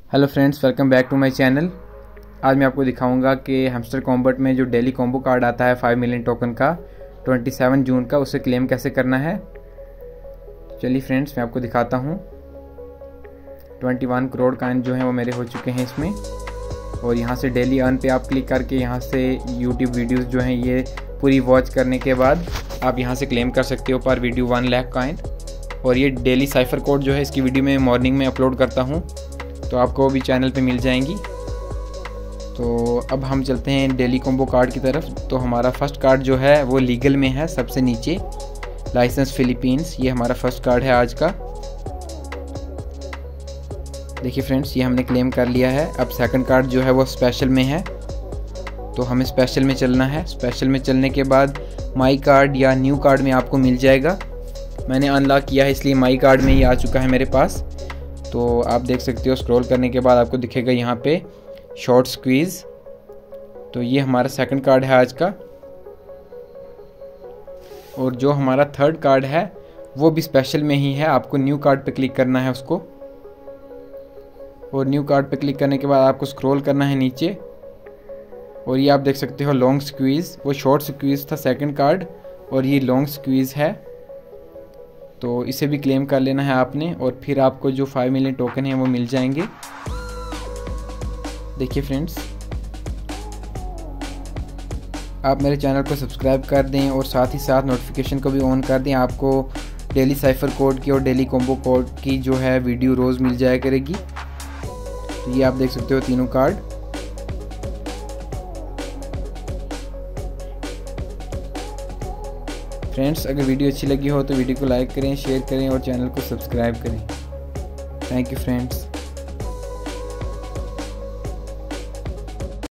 Hello friends, welcome back to my channel. आज मैं आपको दिखाऊंगा कि हैमस्टर कॉम्बैट में जो डेली कॉम्बो कार्ड आता है 5 मिलियन टोकन का 27 जून का, उसे क्लेम कैसे करना है। चलिए फ्रेंड्स, मैं आपको दिखाता हूँ। 21 करोड़ कॉइन जो हैं वो मेरे हो चुके हैं इसमें। और यहाँ से डेली अर्न पे आप क्लिक करके यहाँ से यूट्यूब वीडियोज़ जो हैं ये पूरी वॉच करने के बाद आप यहाँ से क्लेम कर सकते हो पर वीडियो 1 लाख कॉइन। और ये डेली साइफर कोड जो है इसकी वीडियो में मॉर्निंग में अपलोड करता हूँ, तो आपको भी चैनल पे मिल जाएंगी। तो अब हम चलते हैं डेली कॉम्बो कार्ड की तरफ। तो हमारा फर्स्ट कार्ड जो है वो लीगल में है, सबसे नीचे लाइसेंस फिलीपींस। ये हमारा फर्स्ट कार्ड है आज का। देखिए फ्रेंड्स, ये हमने क्लेम कर लिया है। अब सेकंड कार्ड जो है वो स्पेशल में है, तो हमें स्पेशल में चलना है। स्पेशल में चलने के बाद माई कार्ड या न्यू कार्ड में आपको मिल जाएगा। मैंने अनलॉक किया है इसलिए माई कार्ड में ही आ चुका है मेरे पास। तो आप देख सकते हो, स्क्रॉल करने के बाद आपको दिखेगा यहाँ पे शॉर्ट स्क्वीज़। तो ये हमारा सेकंड कार्ड है आज का। और जो हमारा थर्ड कार्ड है वो भी स्पेशल में ही है। आपको न्यू कार्ड पे क्लिक करना है उसको, और न्यू कार्ड पे क्लिक करने के बाद आपको स्क्रॉल करना है नीचे। और ये आप देख सकते हो लॉन्ग स्क्वीज़, वो शॉर्ट स्क्वीज़ था सेकंड कार्ड और ये लॉन्ग स्क्वीज़ है। तो इसे भी क्लेम कर लेना है आपने, और फिर आपको जो 5 मिलियन टोकन है वो मिल जाएंगे। देखिए फ्रेंड्स, आप मेरे चैनल को सब्सक्राइब कर दें और साथ ही साथ नोटिफिकेशन को भी ऑन कर दें। आपको डेली साइफर कोड की और डेली कॉम्बो कोड की जो है वीडियो रोज़ मिल जाया करेगी। तो ये आप देख सकते हो तीनों कार्ड। फ्रेंड्स, अगर वीडियो अच्छी लगी हो तो वीडियो को लाइक करें, शेयर करें और चैनल को सब्सक्राइब करें। Thank you friends.